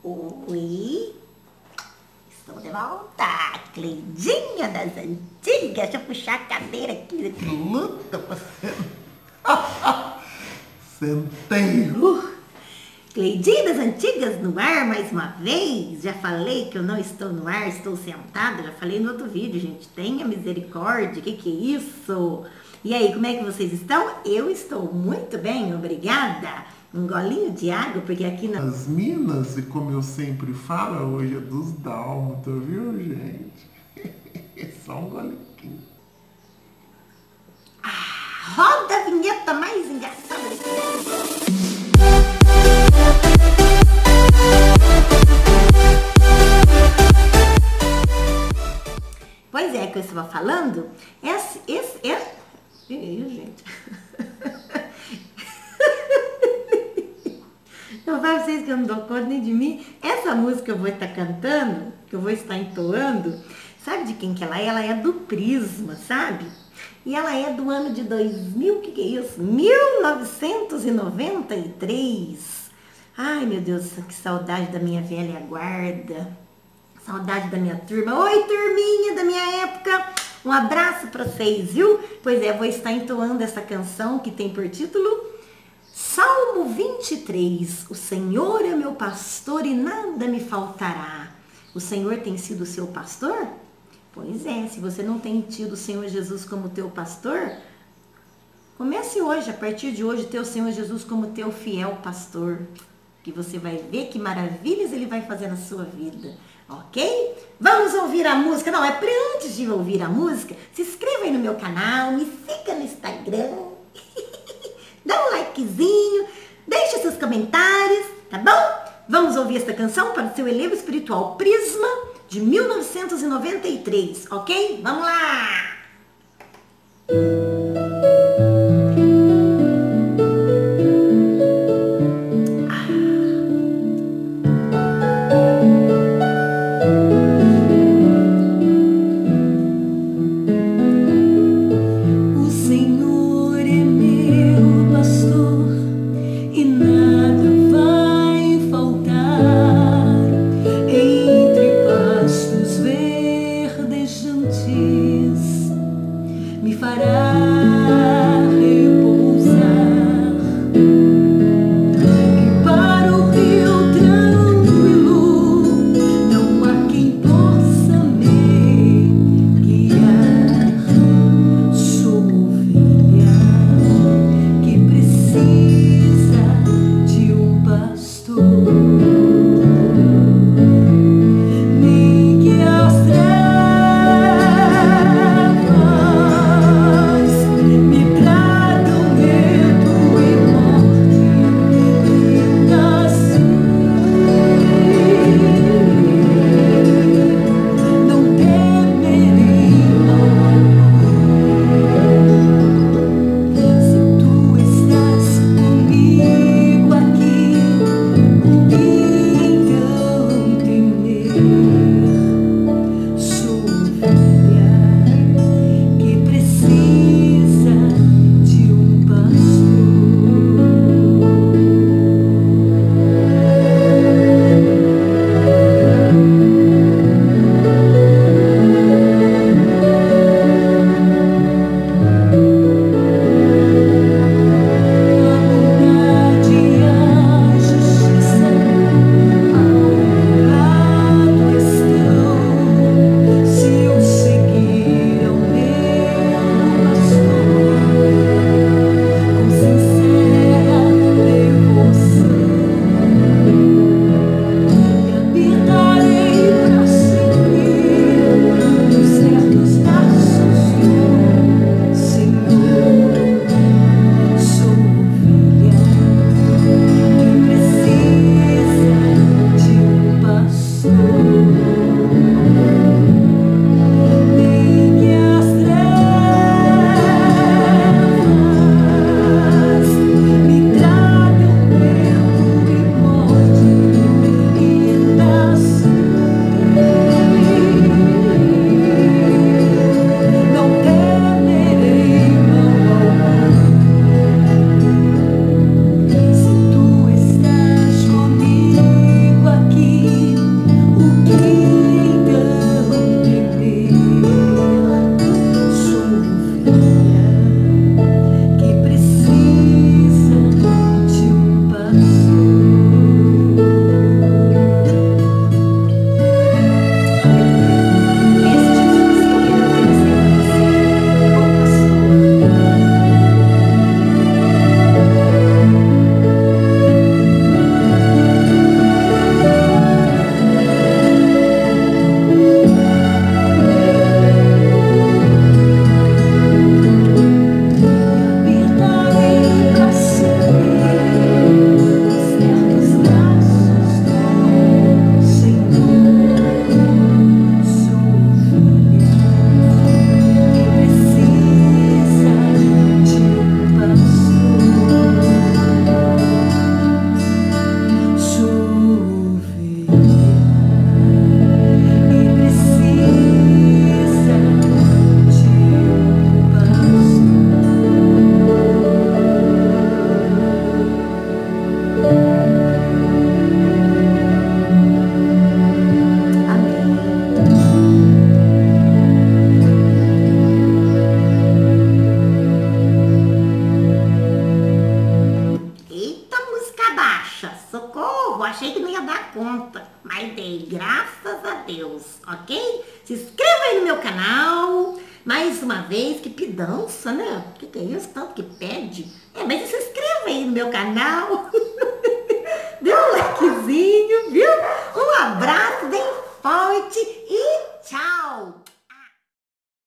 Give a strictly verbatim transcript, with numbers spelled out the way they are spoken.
Oi, estou de volta, Cleidinha das antigas. Deixa eu puxar a cadeira aqui. Que luta pra sentar. Sentei. Uh, Cleidinha das antigas no ar mais uma vez. Já falei que eu não estou no ar, estou sentada. Já falei no outro vídeo, gente. Tenha misericórdia, que que é isso? E aí, como é que vocês estão? Eu estou muito bem, obrigada. Um golinho de água, porque aqui na... As minas, e como eu sempre falo, hoje é dos dálmatas, viu, gente? Só um golinho. Ah, roda a vinheta mais engraçada desse mundo. Pois é, que eu estava falando, esse, esse, esse... Que isso, gente? Eu falo pra vocês que eu não dou conta nem de mim. Essa música que eu vou estar cantando, que eu vou estar entoando, sabe de quem que ela é? Ela é do Prisma, sabe? E ela é do ano de dois mil, que que é isso? mil novecentos e noventa e três. Ai, meu Deus, que saudade da minha velha guarda. Saudade da minha turma. Oi, turminha da minha época. Um abraço pra vocês, viu? Pois é, vou estar entoando essa canção que tem por título Salmo vinte e três. O Senhor é meu pastor e nada me faltará. O Senhor tem sido o seu pastor? Pois é, se você não tem tido o Senhor Jesus como teu pastor, comece hoje, a partir de hoje, ter o Senhor Jesus como teu fiel pastor. Que você vai ver que maravilhas Ele vai fazer na sua vida. Ok? Vamos ouvir a música. Não, é para antes de ouvir a música, se inscreva aí no meu canal, me siga no Instagram. Dá um likezinho, deixa seus comentários, tá bom? Vamos ouvir esta canção para o seu elevo espiritual Prisma, de mil novecentos e noventa e três, ok? Vamos lá! Me fará achei que não ia dar conta, mas dei, graças a Deus, ok? Se inscreva aí no meu canal, mais uma vez, que pidança, né? O que, que é isso? Tanto que pede. É, mas se inscreva aí no meu canal, dê um likezinho, viu? Um abraço bem forte e tchau!